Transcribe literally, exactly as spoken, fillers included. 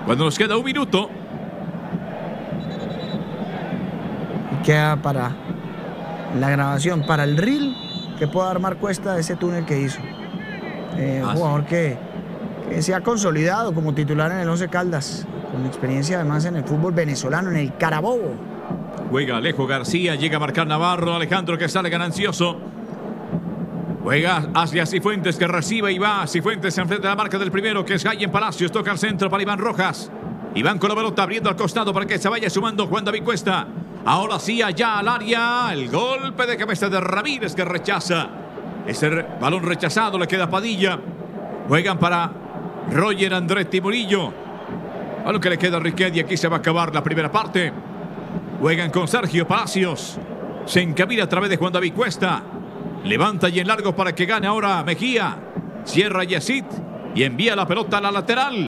Cuando nos queda un minuto. Queda para la grabación, para el reel que pueda armar Cuesta de ese túnel que hizo. Eh, un jugador que, que se ha consolidado como titular en el Once Caldas, con experiencia además en el fútbol venezolano, en el Carabobo. Juega Alejo García, llega a marcar Navarro, Alejandro que sale ganancioso. Juega hacia Cifuentes que recibe y va. Cifuentes se enfrenta a la marca del primero que es Gayen Palacios. Toca al centro para Iván Rojas. Iván con la pelota abriendo al costado para que se vaya sumando Juan David Cuesta. Ahora sí, allá al área. El golpe de cabeza de Ramírez que rechaza. Ese balón rechazado le queda a Padilla. Juegan para Roger Andretti Murillo. A lo que le queda a Riquelme y aquí se va a acabar la primera parte. Juegan con Sergio Palacios. Se encamina a través de Juan David Cuesta. Levanta y en largo para que gane ahora Mejía. Cierra Yesid y envía la pelota a la lateral.